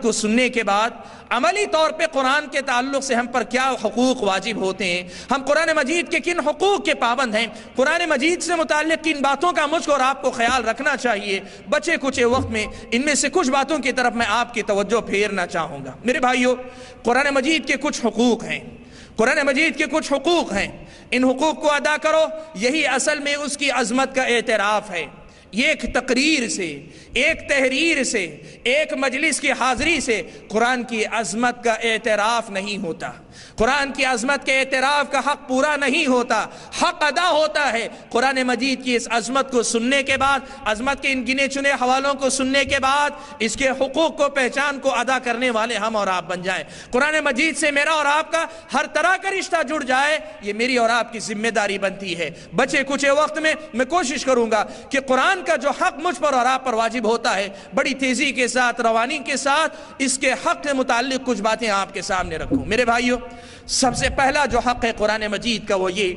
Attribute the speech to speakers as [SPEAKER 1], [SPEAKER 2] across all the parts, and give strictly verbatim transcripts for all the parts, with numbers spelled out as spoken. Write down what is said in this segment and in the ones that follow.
[SPEAKER 1] کو سننے کے بعد عملی طور پہ قرآن کے تعلق سے ہم پر کیا حقوق واجب ہوتے ہیں، ہم قرآن مجید کے کن حقوق کے پابند ہیں، قرآن مجید سے متعلق کن باتوں کا مجھ کو اور آپ کو خیال رکھنا چاہیے، بچے کچھ وقت میں ان میں سے کچھ باتوں کی طرف میں آپ کی توجہ پھیرنا چاہوں گا۔ میرے بھائیو، قرآن مجید کے کچھ حقوق ہیں، قرآن مجید کے کچھ حقوق ہیں، ان حقوق کو ادا کرو، یہی اصل میں اس کی عظمت کا اعتراف ہے۔ یہ ایک تقریر سے، ایک تحریر سے، ایک مجلس کی حاضری سے قرآن کی عظمت کا اعتراف نہیں ہوتا، قرآن کی عظمت کے اعتراف کا حق پورا نہیں ہوتا، حق ادا ہوتا ہے قرآن مجید کی اس عظمت کو سننے کے بعد، عظمت کے ان گنے چنے حوالوں کو سننے کے بعد اس کے حقوق کو، پہچان کو ادا کرنے والے ہم اور آپ بن جائیں۔ قرآن مجید سے میرا اور آپ کا ہر طرح کا رشتہ جڑ جائے، یہ میری اور آپ کی ذمہ داری بنتی ہے۔ بچے کچھ وقت میں میں کوشش کروں گا کہ قرآن کا جو حق مجھ پر اور آپ پر واجب ہوتا ہے، بڑی تیزی کے ساتھ، روانی کے ساتھ اس کے حق کے متعلق کچھ باتیں آپ کے سامنے رکھوں۔ میرے بھائیو، سب سے پہلا جو حق ہے قرآن مجید کا وہ یہ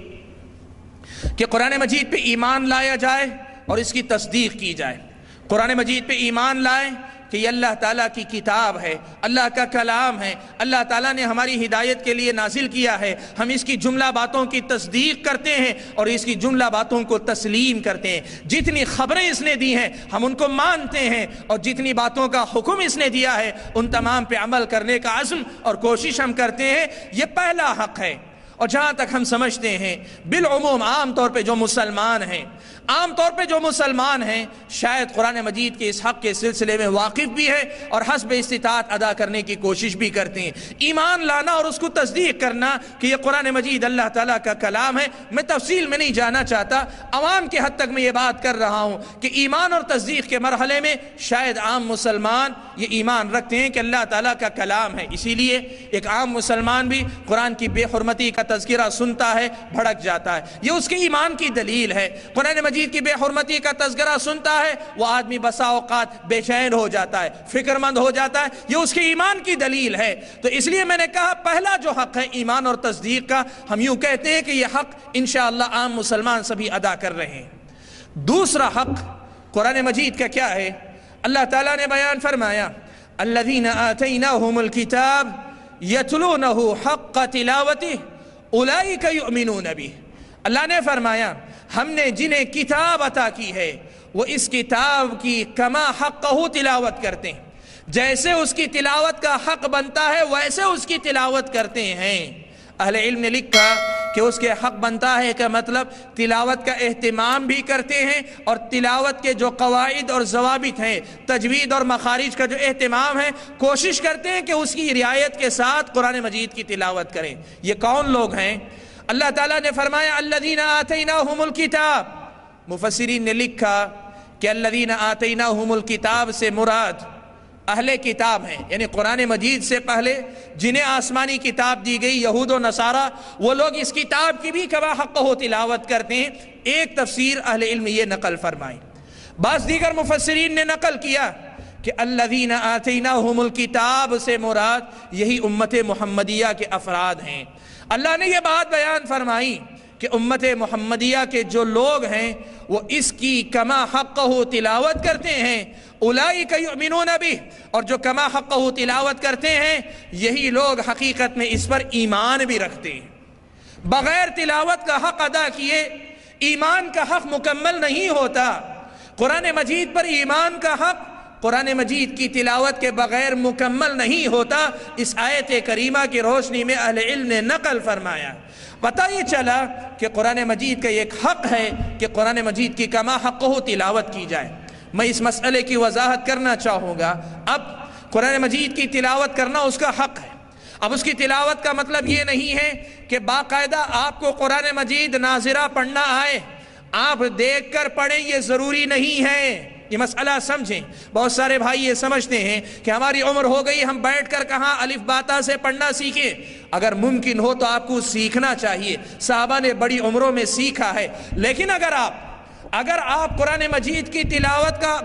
[SPEAKER 1] کہ قرآن مجید پہ ایمان لایا جائے اور اس کی تصدیق کی جائے۔ قرآن مجید پہ ایمان لائیں کہ یہ اللہ تعالیٰ کی کتاب ہے، اللہ کا کلام ہے، اللہ تعالیٰ نے ہماری ہدایت کے لیے نازل کیا ہے، ہم اس کی جملہ باتوں کی تصدیق کرتے ہیں اور اس کی جملہ باتوں کو تسلیم کرتے ہیں۔ جتنی خبریں اس نے دی ہیں ہم ان کو مانتے ہیں، اور جتنی باتوں کا حکم اس نے دیا ہے ان تمام پہ عمل کرنے کا عزم اور کوشش ہم کرتے ہیں۔ یہ پہلا حق ہے۔ اور جہاں تک ہم سمجھتے ہیں بالعموم عام طور پہ جو مسلمان ہیں عام طور پہ جو مسلمان ہیں شاید قرآن مجید کے اس حق کے سلسلے میں واقف بھی ہے اور حسب استطاعت ادا کرنے کی کوشش بھی کرتے ہیں۔ ایمان لانا اور اس کو تصدیق کرنا کہ یہ قرآن مجید اللہ تعالیٰ کا کلام ہے، میں تفصیل میں نہیں جانا چاہتا، عوام کے حد تک میں یہ بات کر رہا ہوں کہ ایمان اور تصدیق کے مرحلے میں شاید عام مسلمان یہ ایمان رکھتے ہیں کہ اللہ تعالیٰ کا کلام ہے۔ اسی لیے ایک عام مسلمان بھی قرآن کی بے حرمتی کا تذکرہ سنتا ہے، بھڑک جاتا ہے، یہ اس کے ایمان کی دلیل ہے۔ قرآن مجید کی بے حرمتی کا تذکرہ سنتا ہے، وہ آدمی بسا اوقات بے چین ہو جاتا ہے، فکر مند ہو جاتا ہے، یہ اس کے ایمان کی دلیل ہے۔ تو اس لیے میں نے کہا پہلا جو حق ہے ایمان اور تصدیق کا، ہم یوں کہتے ہیں کہ یہ حق انشاءاللہ عام مسلمان سبھی ادا کر رہے ہیں۔ دوسرا حق قرآن مجید کا کیا ہے؟ اللہ تعالیٰ نے بیان فرمایا الذین آتیناہم الکتاب یتلونہ حق تلاوتہ اولئک یؤمنون بہ۔ اللہ نے فرمایا ہم نے جنہیں کتاب عطا کی ہے وہ اس کتاب کی کما حقہ تلاوت کرتے ہیں، جیسے اس کی تلاوت کا حق بنتا ہے ویسے اس کی تلاوت کرتے ہیں۔ اہل علم نے لکھا کہ اس کے حق بنتا ہے کا مطلب تلاوت کا اہتمام بھی کرتے ہیں اور تلاوت کے جو قواعد اور ضوابط ہیں، تجوید اور مخارج کا جو اہتمام ہے، کوشش کرتے ہیں کہ اس کی رعایت کے ساتھ قرآن مجید کی تلاوت کریں۔ یہ کون لوگ ہیں؟ اللہ تعالیٰ نے فرمایا الذین آتیناہم الکتاب۔ مفسرین نے لکھا کہ الذین آتیناہم الکتاب سے مراد اہل کتاب ہیں، یعنی قرآن مجید سے پہلے جنہیں آسمانی کتاب دی گئی یہود و نصارہ، وہ لوگ اس کتاب کی بھی کما حقہ تلاوت کرتے ہیں۔ ایک تفسیر اہل علم یہ نقل فرمائی۔ بعض دیگر مفسرین نے نقل کیا کہ الذین آتیناہم الکتاب سے مراد یہی امت محمدیہ کے افراد ہیں۔ اللہ نے یہ بات بیان فرمائی کہ امت محمدیہ کے جو لوگ ہیں وہ اس کی کما حقہ تلاوت کرتے ہیں، اولئک یؤمنون بہ، اور جو کما حقہ تلاوت کرتے ہیں یہی لوگ حقیقت میں اس پر ایمان بھی رکھتے ہیں۔ بغیر تلاوت کا حق ادا کیے ایمان کا حق مکمل نہیں ہوتا۔ قرآن مجید پر ایمان کا حق قرآن مجید کی تلاوت کے بغیر مکمل نہیں ہوتا۔ اس آیت کریمہ کی روشنی میں اہل علم نے نقل فرمایا، پتہ یہ چلا کہ قرآن مجید کا ایک حق ہے کہ قرآن مجید کی کما حقہ تلاوت کی جائے۔ میں اس مسئلے کی وضاحت کرنا چاہوں گا۔ اب قرآن مجید کی تلاوت کرنا اس کا حق ہے۔ اب اس کی تلاوت کا مطلب یہ نہیں ہے کہ باقاعدہ آپ کو قرآن مجید ناظرہ پڑھنا آئے، آپ دیکھ کر پڑھیں، یہ ضروری نہیں ہے۔ یہ مسئلہ سمجھیں۔ بہت سارے بھائی یہ سمجھتے ہیں کہ ہماری عمر ہو گئی، ہم بیٹھ کر کہاں الف باتا سے پڑھنا سیکھیں۔ اگر ممکن ہو تو آپ کو سیکھنا چاہیے، صحابہ نے بڑی عمروں میں سیکھا ہے۔ لیکن اگر آپ اگر آپ قرآن مجید کی تلاوت کا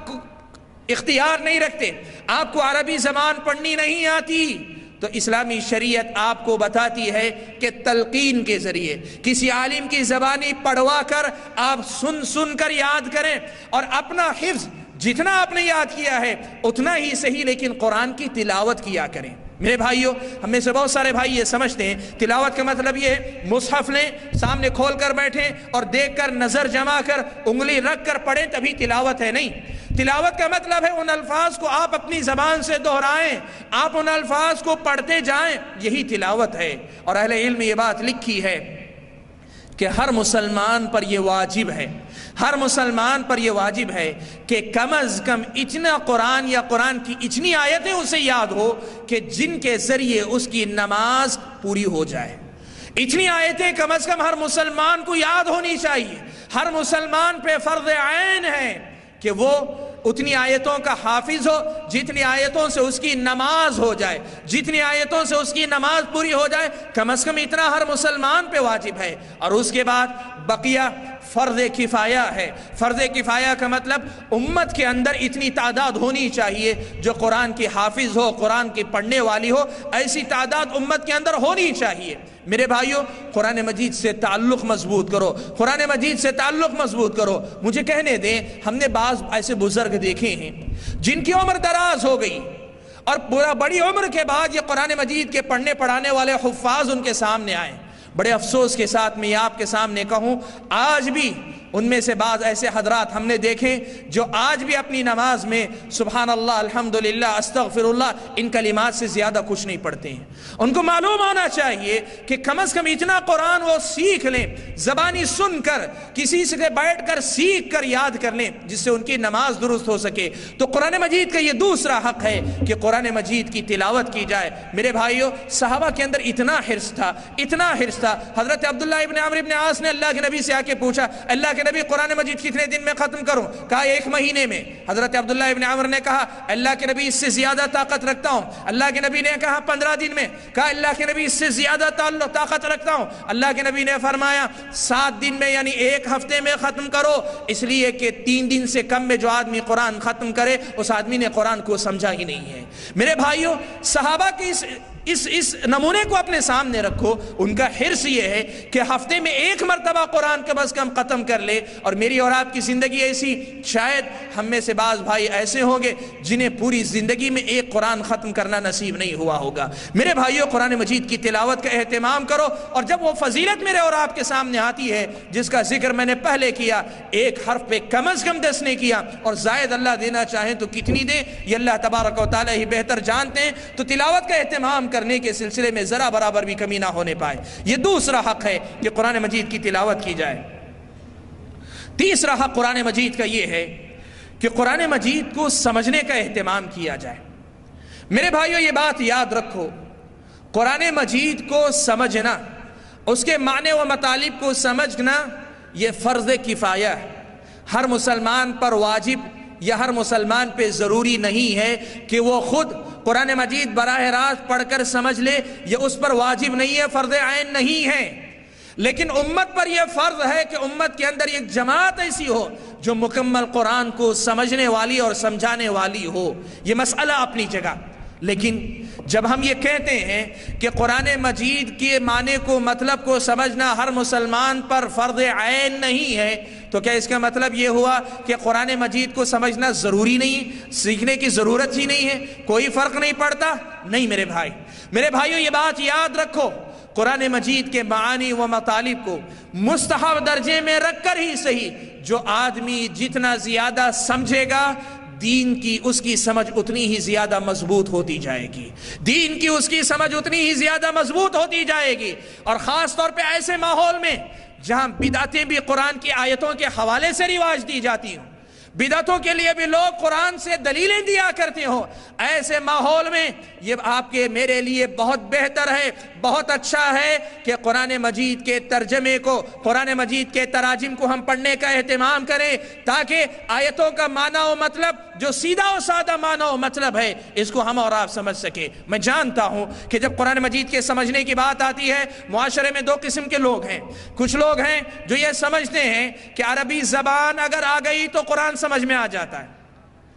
[SPEAKER 1] اختیار نہیں رکھتے، آپ کو عربی زبان پڑھنی نہیں آتی، تو اسلامی شریعت آپ کو بتاتی ہے کہ تلقین کے ذریعے کسی عالم کی زبانی پڑھوا کر آپ سن سن کر یاد کریں اور اپنا حفظ جتنا آپ نے یاد کیا ہے اتنا ہی صحیح، لیکن قرآن کی تلاوت کیا کریں۔ میرے بھائیوں، ہم میں سے بہت سارے بھائی یہ سمجھتے ہیں تلاوت کا مطلب یہ مصحف لیں، سامنے کھول کر بیٹھیں اور دیکھ کر نظر جما کر انگلی رکھ کر پڑھیں تبھی تلاوت ہے۔ نہیں، تلاوت کا مطلب ہے ان الفاظ کو آپ اپنی زبان سے دہرائیں، آپ ان الفاظ کو پڑھتے جائیں، یہی تلاوت ہے۔ اور اہل علم یہ بات لکھی ہے کہ ہر مسلمان پر یہ واجب ہے، ہر مسلمان پر یہ واجب ہے کہ کم از کم اتنا قرآن یا قرآن کی اتنی آیتیں اسے یاد ہو کہ جن کے ذریعے اس کی نماز پوری ہو جائے۔ اتنی آیتیں کم از کم ہر مسلمان کو یاد ہونی چاہیے۔ ہر مسلمان پہ فرض عین ہے کہ وہ اتنی آیتوں کا حافظ ہو جتنی آیتوں سے اس کی نماز ہو جائے، جتنی آیتوں سے اس کی نماز پوری ہو جائے، کم از کم اتنا ہر مسلمان پہ واجب ہے۔ اور اس کے بعد بقیہ فرض کفایہ ہے۔ فرض کفایہ کا مطلب امت کے اندر اتنی تعداد ہونی چاہیے جو قرآن کی حافظ ہو، قرآن کی پڑھنے والی ہو، ایسی تعداد امت کے اندر ہونی چاہیے۔ میرے بھائیوں، قرآن مجید سے تعلق مضبوط کرو، قرآن مجید سے تعلق مضبوط کرو۔ مجھے کہنے دیں، ہم نے بعض ایسے بزرگ دیکھے ہیں جن کی عمر دراز ہو گئی اور پورا بڑی عمر کے بعد یہ قرآن مجید کے پڑھنے پڑھانے والے حفاظ ان کے سامنے آئے۔ بڑے افسوس کے ساتھ میں یہ آپ کے سامنے کہوں، آج بھی ان میں سے بعض ایسے حضرات ہم نے دیکھے جو آج بھی اپنی نماز میں سبحان اللہ، الحمدللہ، استغفر اللہ ان کلمات سے زیادہ کچھ نہیں پڑھتے ہیں۔ ان کو معلوم ہونا چاہیے کہ کم از کم اتنا قرآن وہ سیکھ لیں، زبانی سن کر، کسی سے بیٹھ کر سیکھ کر یاد کر لیں جس سے ان کی نماز درست ہو سکے۔ تو قرآن مجید کا یہ دوسرا حق ہے کہ قرآن مجید کی تلاوت کی جائے۔ میرے بھائیوں، صحابہ کے اندر اتنا حرص تھا، اتنا حرص تھا، حضرت عبداللہ ابن عمرو ابن عاص نے اللہ کے نبی سے آ کے پوچھا، اللہ کے نبی قرآن مجید کتنے دن میں ختم کروں؟ کہا ایک مہینے میں۔ حضرت عبداللہ ابن عمر نے کہا اللہ کے نبی اس سے زیادہ طاقت رکھتا ہوں۔ اللہ کے نبی نے کہا پندرہ دن میں۔ کہا اللہ کے نبی اس سے زیادہ طاقت رکھتا ہوں۔ اللہ کے نبی نے فرمایا سات دن میں، یعنی ایک ہفتے میں ختم کرو، اس لیے کہ تین دن سے کم میں جو آدمی قرآن ختم کرے اس آدمی نے قرآن کو سمجھا ہی نہیں ہے۔ میرے بھائیوں، صحابہ کی اس اس اس نمونے کو اپنے سامنے رکھو۔ ان کا حرص یہ ہے کہ ہفتے میں ایک مرتبہ قرآن کم از کم ختم کر لے۔ اور میری اور آپ کی زندگی ایسی، شاید ہم میں سے بعض بھائی ایسے ہوں گے جنہیں پوری زندگی میں ایک قرآن ختم کرنا نصیب نہیں ہوا ہوگا۔ میرے بھائیوں، قرآن مجید کی تلاوت کا اہتمام کرو، اور جب وہ فضیلت میرے اور آپ کے سامنے آتی ہے جس کا ذکر میں نے پہلے کیا، ایک حرف پہ کم از کم دس نے کیا، اور زائد اللہ دینا چاہیں تو کتنی دیں یہ اللہ تبارک و تعالی ہی بہتر جانتے ہیں، تو تلاوت کا اہتمام کرنے کے سلسلے میں ذرا برابر بھی کمی نہ ہونے پائے۔ یہ دوسرا حق ہے کہ قرآن مجید کی تلاوت کی جائے۔ تیسرا حق قرآن مجید کا یہ ہے کہ قرآن مجید کو سمجھنے کا اہتمام کیا جائے۔ میرے بھائیوں، یہ بات یاد رکھو، قرآن مجید کو سمجھنا، اس کے معنی و مطالب کو سمجھنا، یہ فرض کفایہ ہے۔ ہر مسلمان پر واجب یا ہر مسلمان پہ ضروری نہیں ہے کہ وہ خود قرآن مجید براہ راست پڑھ کر سمجھ لے، یہ اس پر واجب نہیں ہے، فرض عین نہیں ہے۔ لیکن امت پر یہ فرض ہے کہ امت کے اندر ایک جماعت ایسی ہو جو مکمل قرآن کو سمجھنے والی اور سمجھانے والی ہو۔ یہ مسئلہ اپنی جگہ، لیکن جب ہم یہ کہتے ہیں کہ قرآن مجید کے معنی کو، مطلب کو سمجھنا ہر مسلمان پر فرض عین نہیں ہے، تو کیا اس کا مطلب یہ ہوا کہ قرآن مجید کو سمجھنا ضروری نہیں، سیکھنے کی ضرورت ہی نہیں ہے، کوئی فرق نہیں پڑتا؟ نہیں میرے بھائی، میرے بھائیوں، یہ بات یاد رکھو، قرآن مجید کے معانی و مطالب کو مستحب درجے میں رکھ کر ہی صحیح، جو آدمی جتنا زیادہ سمجھے گا دین کی اس کی سمجھ اتنی ہی زیادہ مضبوط ہوتی جائے گی، دین کی اس کی سمجھ اتنی ہی زیادہ مضبوط ہوتی جائے گی۔ اور خاص طور پہ ایسے ماحول میں جہاں بدعتیں بھی قرآن کی آیتوں کے حوالے سے رواج دی جاتی ہوں، بدعتوں کے لیے بھی لوگ قرآن سے دلیلیں دیا کرتے ہوں، ایسے ماحول میں یہ آپ کے میرے لیے بہت بہتر ہے، بہت اچھا ہے کہ قرآن مجید کے ترجمے کو، قرآن مجید کے تراجم کو ہم پڑھنے کا اہتمام کریں، تاکہ آیتوں کا معنی و مطلب جو سیدھا و سادہ معنی و مطلب ہے اس کو ہم اور آپ سمجھ سکیں۔ میں جانتا ہوں کہ جب قرآن مجید کے سمجھنے کی بات آتی ہے، معاشرے میں دو قسم کے لوگ ہیں۔ کچھ لوگ ہیں جو یہ سمجھتے ہیں کہ عربی زبان اگر آ گئی تو قرآن سمجھ میں آ جاتا ہے،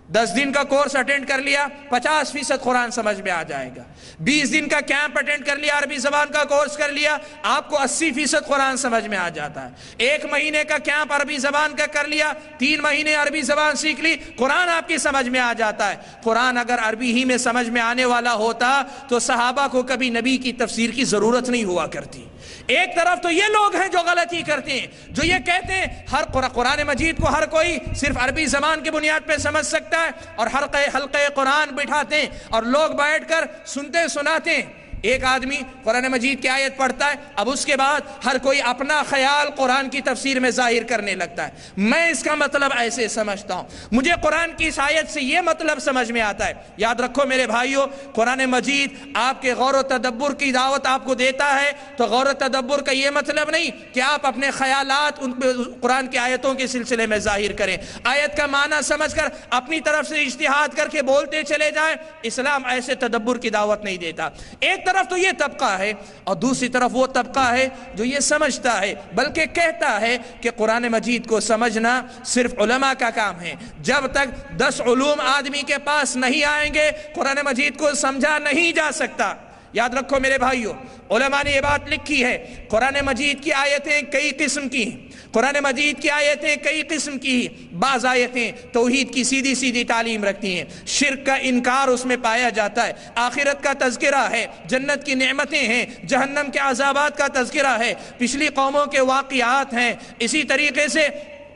[SPEAKER 1] دس دن کا کورس اٹینڈ کر لیا، پچاس فیصد قرآن سمجھ میں آ جائے گا۔ بیس دن کا کیمپ اٹینڈ کر لیا، عربی زبان کا کورس کر لیا، آپ کو اسی فیصد قرآن سمجھ میں آ جاتا ہے۔ ایک مہینے کا کیمپ عربی زبان کا کر لیا، تین مہینے عربی زبان سیکھ لی، قرآن آپ کی سمجھ میں آ جاتا ہے۔ قرآن اگر عربی ہی میں سمجھ میں آنے والا ہوتا تو صحابہ کو کبھی نبی کی تفسیر کی ضرورت نہیں ہوا کرتی۔ ایک طرف تو یہ لوگ ہیں جو غلطی کرتے ہیں، جو یہ کہتے ہیں ہر قرآن مجید کو ہر کوئی صرف عربی زبان کی بنیاد پہ سمجھ سکتا ہے، اور حلقے حلقے قرآن بٹھاتے ہیں اور لوگ بیٹھ کر سنتے سناتے ہیں۔ ایک آدمی قرآن مجید کی آیت پڑھتا ہے، اب اس کے بعد ہر کوئی اپنا خیال قرآن کی تفسیر میں ظاہر کرنے لگتا ہے۔ میں اس کا مطلب ایسے سمجھتا ہوں، مجھے قرآن کی اس آیت سے یہ مطلب سمجھ میں آتا ہے۔ یاد رکھو میرے بھائیو، قرآن مجید آپ کے غور و تدبر کی دعوت آپ کو دیتا ہے، تو غور و تدبر کا یہ مطلب نہیں کہ آپ اپنے خیالات ان پہ قرآن کی آیتوں کے سلسلے میں ظاہر کریں، آیت کا معنی سمجھ کر اپنی طرف سے اجتہاد کر کے بولتے چلے جائیں۔ اسلام ایسے تدبر کی دعوت نہیں دیتا۔ ایک طرف تو یہ طبقہ ہے، اور دوسری طرف وہ طبقہ ہے جو یہ سمجھتا ہے بلکہ کہتا ہے کہ قرآن مجید کو سمجھنا صرف علماء کا کام ہے۔ جب تک دس علوم آدمی کے پاس نہیں آئیں گے قرآن مجید کو سمجھا نہیں جا سکتا۔ یاد رکھو میرے بھائیو، علماء نے یہ بات لکھی ہے، قرآن مجید کی آیتیں کئی قسم کی ہیں، قرآن مجید کی آیتیں کئی قسم کی ہیں۔ بعض آیتیں توحید کی سیدھی سیدھی تعلیم رکھتی ہیں، شرک کا انکار اس میں پایا جاتا ہے، آخرت کا تذکرہ ہے، جنت کی نعمتیں ہیں، جہنم کے عذابات کا تذکرہ ہے، پچھلی قوموں کے واقعات ہیں۔ اسی طریقے سے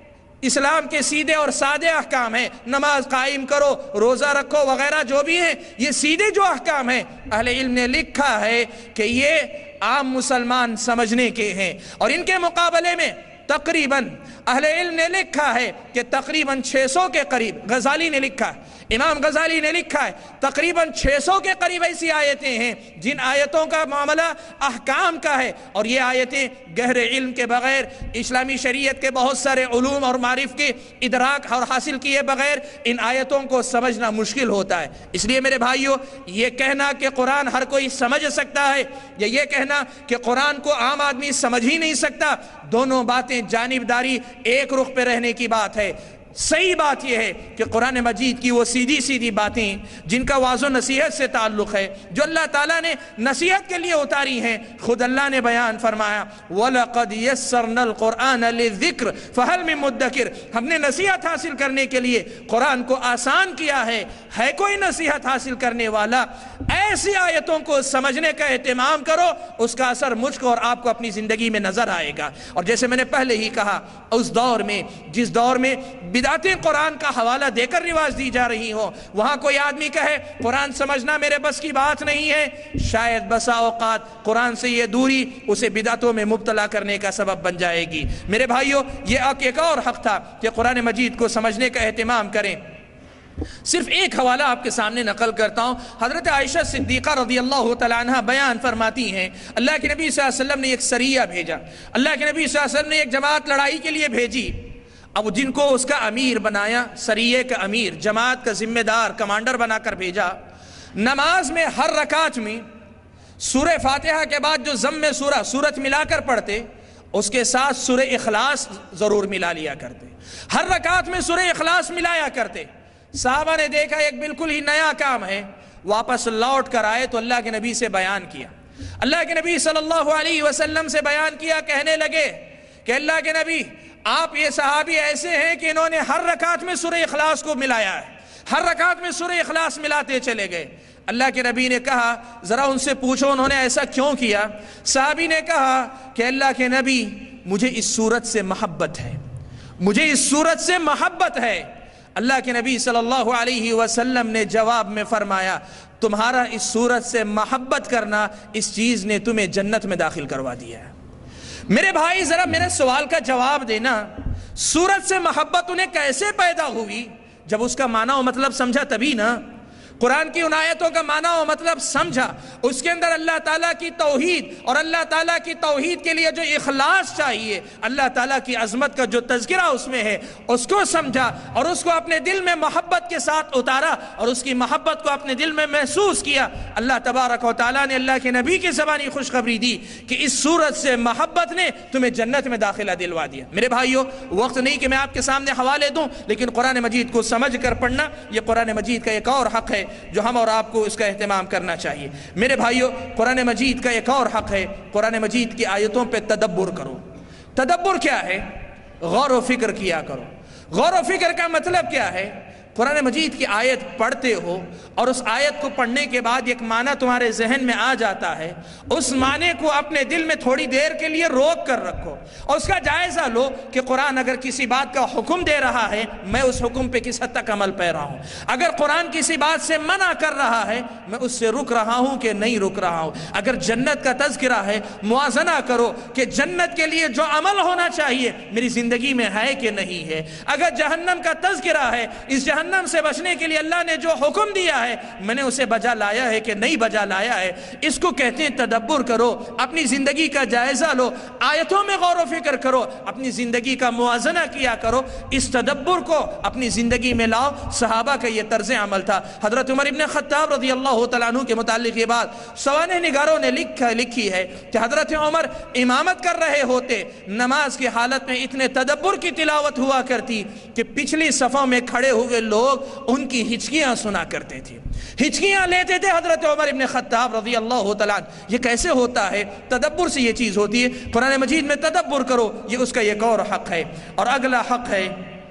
[SPEAKER 1] اسلام کے سیدھے اور سادے احکام ہیں، نماز قائم کرو، روزہ رکھو وغیرہ جو بھی ہیں، یہ سیدھے جو احکام ہیں اہل علم نے لکھا ہے کہ یہ عام مسلمان سمجھنے کے ہیں، اور ان کے مقابلے میں تقریباً اہل علم نے لکھا ہے کہ تقریباً چھ سو کے قریب، غزالی نے لکھا ہے، امام غزالی نے لکھا ہے تقریباً چھ سو کے قریب ایسی آیتیں ہیں جن آیتوں کا معاملہ احکام کا ہے، اور یہ آیتیں گہرے علم کے بغیر، اسلامی شریعت کے بہت سارے علوم اور معرف کے ادراک اور حاصل کیے بغیر ان آیتوں کو سمجھنا مشکل ہوتا ہے۔ اس لیے میرے بھائیو، یہ کہنا کہ قرآن ہر کوئی سمجھ سکتا ہے، یا یہ کہنا کہ قرآن کو عام آدمی سمجھ ہی نہیں سکتا، دونوں باتیں جانبداری ایک رخ پہ رہنے کی بات ہے۔ صحیح بات یہ ہے کہ قرآن مجید کی وہ سیدھی سیدھی باتیں جن کا واضح نصیحت سے تعلق ہے، جو اللہ تعالیٰ نے نصیحت کے لیے اتاری ہیں، خود اللہ نے بیان فرمایا وَلَقَدْ يَسَّرْنَا الْقُرْآنَ لِلذِّكْرِ فَهَلْ مِن مُدَّكِرٍ، ہم نے نصیحت حاصل کرنے کے لیے قرآن کو آسان کیا ہے، ہے کوئی نصیحت حاصل کرنے والا؟ ایسی آیتوں کو سمجھنے کا اہتمام کرو، اس کا اثر مجھ کو اور آپ کو اپنی زندگی میں نظر آئے گا۔ اور جیسے میں نے پہلے ہی کہا، اس دور میں جس دور میں بدعتیں قرآن کا حوالہ دے کر رواج دی جا رہی ہوں، وہاں کوئی آدمی کہے قرآن سمجھنا میرے بس کی بات نہیں ہے، شاید بسا اوقات قرآن سے یہ دوری اسے بدعتوں میں مبتلا کرنے کا سبب بن جائے گی۔ میرے بھائیو، یہ ایک اور حق تھا کہ قرآن مجید کو سمجھنے کا اہتمام کریں۔ صرف ایک حوالہ آپ کے سامنے نقل کرتا ہوں، حضرت عائشہ صدیقہ رضی اللہ تعالیٰ عنہ بیان فرماتی ہیں، اللہ کے نبی صلی اللہ علیہ وسلم نے ایک سریہ بھیجا، اللہ کے نبی صلی اللہ علیہ وسلم نے ایک جماعت لڑائی کے لیے بھیجی۔ اب جن کو اس کا امیر بنایا، سریے کا امیر، جماعت کا ذمہ دار، کمانڈر بنا کر بھیجا، نماز میں ہر رکعت میں سورہ فاتحہ کے بعد جو ضم سورہ سورت ملا کر پڑھتے، اس کے ساتھ سورہ اخلاص ضرور ملا لیا کرتے، ہر رکعت میں سورہ اخلاص ملایا کرتے۔ صحابہ نے دیکھا ایک بالکل ہی نیا کام ہے، واپس لوٹ کر آئے تو اللہ کے نبی سے بیان کیا، اللہ کے نبی صلی اللہ علیہ وسلم سے بیان کیا، کہنے لگے کہ اللہ کے نبی، آپ یہ صحابی ایسے ہیں کہ انہوں نے ہر رکعت میں سورہ اخلاص کو ملایا ہے، ہر رکعت میں سورہ اخلاص ملاتے چلے گئے۔ اللہ کے نبی نے کہا ذرا ان سے پوچھو انہوں نے ایسا کیوں کیا؟ صحابی نے کہا کہ اللہ کے نبی، مجھے اس سورت سے محبت ہے، مجھے اس سورت سے محبت ہے۔ اللہ کے نبی صلی اللہ علیہ وسلم نے جواب میں فرمایا، تمہارا اس سورت سے محبت کرنا، اس چیز نے تمہیں جنت میں داخل کروا دیا ہے۔ میرے بھائی ذرا میرے سوال کا جواب دینا، سورت سے محبت انہیں کیسے پیدا ہوئی؟ جب اس کا معنی و مطلب سمجھا تبھی نا، قرآن کی ان آیتوں کا معنی و مطلب سمجھا، اس کے اندر اللہ تعالیٰ کی توحید اور اللہ تعالیٰ کی توحید کے لیے جو اخلاص چاہیے، اللہ تعالیٰ کی عظمت کا جو تذکرہ اس میں ہے، اس کو سمجھا اور اس کو اپنے دل میں محبت کے ساتھ اتارا اور اس کی محبت کو اپنے دل میں محسوس کیا۔ اللہ تبارک و تعالیٰ نے اللہ کے نبی کی زبانی خوشخبری دی کہ اس صورت سے محبت نے تمہیں جنت میں داخلہ دلوا دیا۔ میرے بھائیو، وقت نہیں کہ میں آپ کے سامنے حوالے دوں، لیکن قرآن مجید کو سمجھ کر پڑھنا یہ قرآن مجید کا ایک اور حق ہے جو ہم اور آپ کو اس کا اہتمام کرنا چاہیے۔ میرے بھائیو، قرآن مجید کا ایک اور حق ہے، قرآن مجید کی آیتوں پہ تدبر کرو۔ تدبر کیا ہے؟ غور و فکر کیا کرو۔ غور و فکر کا مطلب کیا ہے؟ قرآن مجید کی آیت پڑھتے ہو اور اس آیت کو پڑھنے کے بعد ایک معنی تمہارے ذہن میں آ جاتا ہے، اس معنی کو اپنے دل میں تھوڑی دیر کے لیے روک کر رکھو اور اس کا جائزہ لو کہ قرآن اگر کسی بات کا حکم دے رہا ہے میں اس حکم پہ کس حد تک عمل پیرا ہوں، اگر قرآن کسی بات سے منع کر رہا ہے میں اس سے رک رہا ہوں کہ نہیں رک رہا ہوں، اگر جنت کا تذکرہ ہے موازنہ کرو کہ جنت کے لیے جو عمل ہونا چاہیے میری زندگی میں ہے کہ نہیں ہے، اگر جہنم کا تذکرہ ہے اس جہنم سے بچنے کے لیے اللہ نے جو حکم دیا ہے میں نے اسے بجا لایا ہے کہ نہیں بجا لایا ہے۔ اس کو کہتے ہیں تدبر کرو، اپنی زندگی کا جائزہ لو، آیتوں میں غور و فکر کرو، اپنی زندگی کا موازنہ کیا کرو، اس تدبر کو اپنی زندگی میں لاؤ۔ صحابہ کا یہ طرز عمل تھا۔ حضرت عمر ابن خطاب رضی اللہ تعالیٰ عنہ کے متعلق یہ بات سوانح نگاروں نے لکھا لکھی ہے کہ حضرت عمر امامت کر رہے ہوتے، نماز کی حالت میں اتنے تدبر کی تلاوت ہوا کرتی کہ پچھلی صفوں میں کھڑے ہوئے لوگ ان کی ہچکیاں سنا کرتے تھے، ہچکیاں لیتے تھے حضرت عمر ابن خطاب رضی اللہ تعالیٰ عنہ۔ یہ کیسے ہوتا ہے؟ تدبر سے یہ چیز ہوتی ہے۔ قرآن مجید میں تدبر کرو، یہ اس کا ایک اور حق ہے۔ اور اگلا حق ہے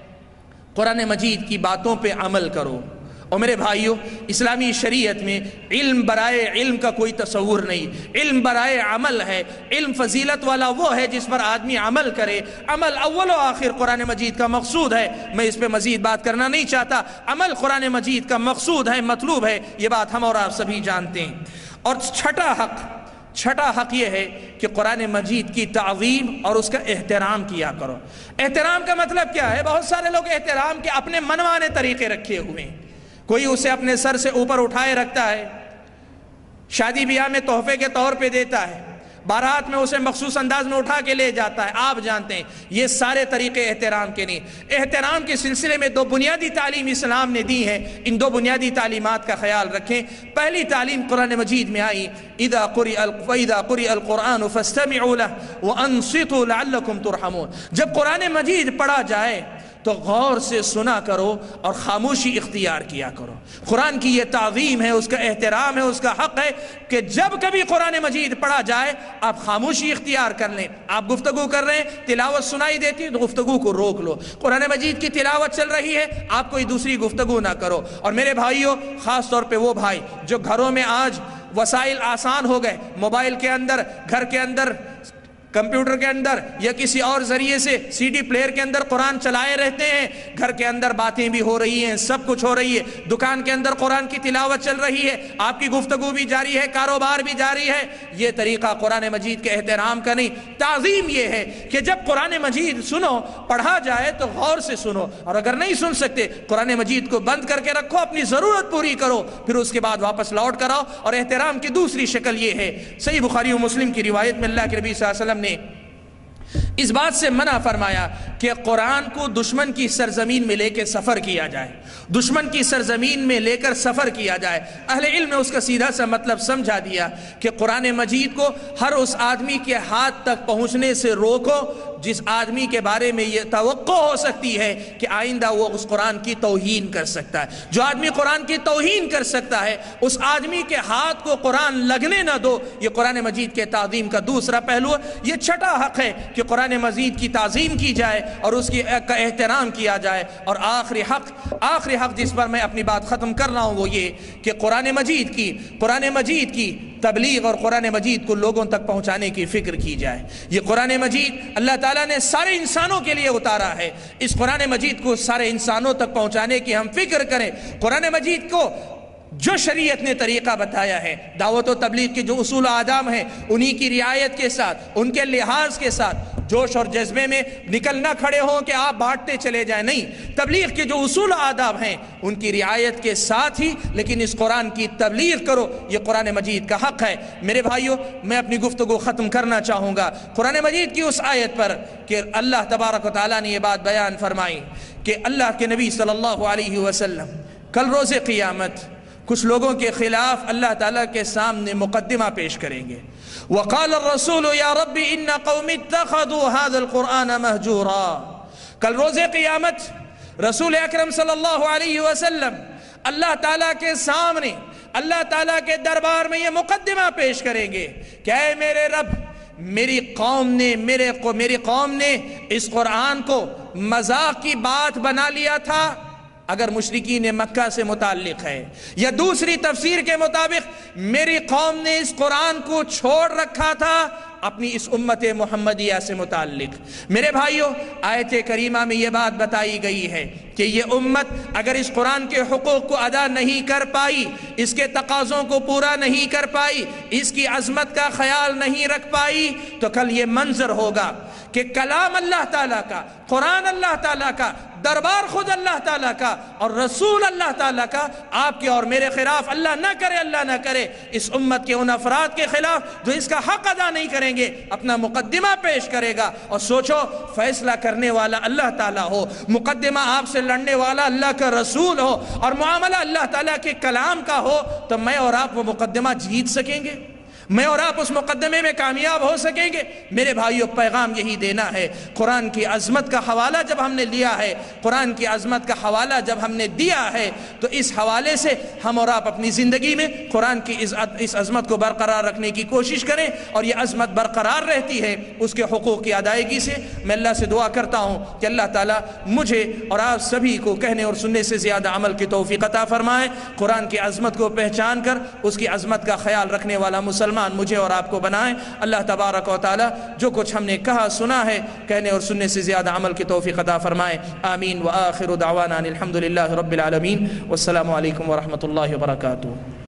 [SPEAKER 1] قرآن مجید کی باتوں پہ عمل کرو۔ اور میرے بھائیوں، اسلامی شریعت میں علم برائے علم کا کوئی تصور نہیں، علم برائے عمل ہے۔ علم فضیلت والا وہ ہے جس پر آدمی عمل کرے۔ عمل اول و آخر قرآن مجید کا مقصود ہے، میں اس پہ مزید بات کرنا نہیں چاہتا۔ عمل قرآن مجید کا مقصود ہے، مطلوب ہے، یہ بات ہم اور آپ سبھی جانتے ہیں۔ اور چھٹا حق چھٹا حق یہ ہے کہ قرآن مجید کی تعظیم اور اس کا احترام کیا کرو۔ احترام کا مطلب کیا ہے؟ بہت سارے لوگ احترام کے اپنے منوانے طریقے رکھے ہوئے ہیں۔ کوئی اسے اپنے سر سے اوپر اٹھائے رکھتا ہے، شادی بیاہ میں تحفے کے طور پہ دیتا ہے، بارات میں اسے مخصوص انداز میں اٹھا کے لے جاتا ہے۔ آپ جانتے ہیں یہ سارے طریقے احترام کے نہیں۔ احترام کے سلسلے میں دو بنیادی تعلیم اسلام نے دی ہے، ان دو بنیادی تعلیمات کا خیال رکھیں۔ پہلی تعلیم قرآن مجید میں آئی اذا قرئ وَإِذَا قُرِئَ الْقُرْآنُ فَاسْتَمِعُوا لَهُ وَأَنصِتُوا لَعَلَّكُمْ تُرْحَمُونَ۔ جب قرآن مجید پڑھا جائے تو غور سے سنا کرو اور خاموشی اختیار کیا کرو۔ قرآن کی یہ تعظیم ہے، اس کا احترام ہے، اس کا حق ہے کہ جب کبھی قرآن مجید پڑھا جائے آپ خاموشی اختیار کر لیں۔ آپ گفتگو کر رہے ہیں، تلاوت سنائی دیتی ہے تو گفتگو کو روک لو۔ قرآن مجید کی تلاوت چل رہی ہے، آپ کوئی دوسری گفتگو نہ کرو۔ اور میرے بھائیوں، خاص طور پہ وہ بھائی جو گھروں میں آج وسائل آسان ہو گئے، موبائل کے اندر، گھر کے اندر، کمپیوٹر کے اندر یا کسی اور ذریعے سے سی ڈی پلیئر کے اندر قرآن چلائے رہتے ہیں، گھر کے اندر باتیں بھی ہو رہی ہیں، سب کچھ ہو رہی ہے، دکان کے اندر قرآن کی تلاوت چل رہی ہے، آپ کی گفتگو بھی جاری ہے، کاروبار بھی جاری ہے۔ یہ طریقہ قرآن مجید کے احترام کا نہیں۔ تعظیم یہ ہے کہ جب قرآن مجید سنو، پڑھا جائے تو غور سے سنو، اور اگر نہیں سن سکتے قرآن مجید کو بند کر کے رکھو، اپنی ضرورت پوری کرو، پھر اس کے بعد واپس لوٹ کر آؤ۔ اور احترام کی دوسری شکل یہ ہے، صحیح بخاری و مسلم کی روایت میں اللہ کے نبی صلی اللہ علیہ وسلم نے اس بات سے منع فرمایا کہ قرآن کو دشمن کی سرزمین میں لے کے سفر کیا جائے، دشمن کی سرزمین میں لے کر سفر کیا جائے۔ اہل علم نے اس کا سیدھا سا مطلب سمجھا دیا کہ قرآن مجید کو ہر اس آدمی کے ہاتھ تک پہنچنے سے روکو جس آدمی کے بارے میں یہ توقع ہو سکتی ہے کہ آئندہ وہ اس قرآن کی توہین کر سکتا ہے۔ جو آدمی قرآن کی توہین کر سکتا ہے اس آدمی کے ہاتھ کو قرآن لگنے نہ دو۔ یہ قرآن مجید کے تعظیم کا دوسرا پہلو ہے۔ یہ چھٹا حق ہے کہ قرآن مجید کی تعظیم کی جائے اور اس کی کا احترام کیا جائے۔ اور آخری حق آخری حق جس پر میں اپنی بات ختم کر رہا ہوں وہ یہ کہ قرآن مجید کی قرآن مجید کی تبلیغ اور قرآن مجید کو لوگوں تک پہنچانے کی فکر کی جائے۔ یہ قرآن مجید اللہ تعالیٰ نے سارے انسانوں کے لیے اتارا ہے، اس قرآن مجید کو سارے انسانوں تک پہنچانے کی ہم فکر کریں۔ قرآن مجید کو جو شریعت نے طریقہ بتایا ہے، دعوت و تبلیغ کے جو اصول و آداب ہیں انہی کی رعایت کے ساتھ، ان کے لحاظ کے ساتھ، جوش اور جذبے میں نکل نہ کھڑے ہوں کہ آپ بانٹتے چلے جائیں، نہیں، تبلیغ کے جو اصول و آداب ہیں ان کی رعایت کے ساتھ ہی لیکن اس قرآن کی تبلیغ کرو۔ یہ قرآن مجید کا حق ہے۔ میرے بھائیوں، میں اپنی گفتگو ختم کرنا چاہوں گا قرآن مجید کی اس آیت پر کہ اللہ تبارک و تعالیٰ نے یہ بات بیان فرمائی کہ اللہ کے نبی صلی اللہ علیہ وسلم کل روز قیامت کچھ لوگوں کے خلاف اللہ تعالیٰ کے سامنے مقدمہ پیش کریں گے. وقال الرسول یا رب ان قوم اتخذوا هذا القرآن مہجورا. کل روز قیامت رسول اکرم صلی اللہ علیہ وسلم اللہ تعالیٰ کے سامنے اللہ تعالیٰ کے دربار میں یہ مقدمہ پیش کریں گے کہ اے میرے رب، میری قوم نے میرے کو میری قوم نے اس قرآن کو مذاق کی بات بنا لیا تھا. اگر مشرکین مکہ سے متعلق ہے، یا دوسری تفسیر کے مطابق میری قوم نے اس قرآن کو چھوڑ رکھا تھا اپنی اس امت محمدیہ سے متعلق. میرے بھائیوں، آیت کریمہ میں یہ بات بتائی گئی ہے کہ یہ امت اگر اس قرآن کے حقوق کو ادا نہیں کر پائی، اس کے تقاضوں کو پورا نہیں کر پائی، اس کی عظمت کا خیال نہیں رکھ پائی، تو کل یہ منظر ہوگا کہ کلام اللہ تعالیٰ کا، قرآن اللہ تعالیٰ کا، دربار خود اللہ تعالیٰ کا اور رسول اللہ تعالیٰ کا آپ کے اور میرے خلاف، اللہ نہ کرے اللہ نہ کرے اس امت کے ان افراد کے خلاف جو اس کا حق ادا نہیں کریں گے، اپنا مقدمہ پیش کرے گا. اور سوچو، فیصلہ کرنے والا اللہ تعالیٰ ہو، مقدمہ آپ سے لڑنے والا اللہ کا رسول ہو، اور معاملہ اللہ تعالیٰ کے کلام کا ہو، تو میں اور آپ وہ مقدمہ جیت سکیں گے؟ میں اور آپ اس مقدمے میں کامیاب ہو سکیں گے؟ میرے بھائیو، پیغام یہی دینا ہے. قرآن کی عظمت کا حوالہ جب ہم نے لیا ہے، قرآن کی عظمت کا حوالہ جب ہم نے دیا ہے، تو اس حوالے سے ہم اور آپ اپنی زندگی میں قرآن کی اس عظمت کو برقرار رکھنے کی کوشش کریں. اور یہ عظمت برقرار رہتی ہے اس کے حقوق کی ادائیگی سے. میں اللہ سے دعا کرتا ہوں کہ اللہ تعالیٰ مجھے اور آپ سبھی کو کہنے اور سننے سے زیادہ عمل کی توفیق عطا فرمائے. قرآن کی عظمت کو پہچان کر اس کی عظمت کا خیال رکھنے والا مسلمان مجھے اور آپ کو بنائیں. اللہ تبارک و تعالی جو کچھ ہم نے کہا سنا ہے، کہنے اور سننے سے زیادہ عمل کی توفیق عطا فرمائے. آمین. وآخر دعوانا الحمدللہ رب العالمین. والسلام علیکم ورحمۃ اللہ وبرکاتہ.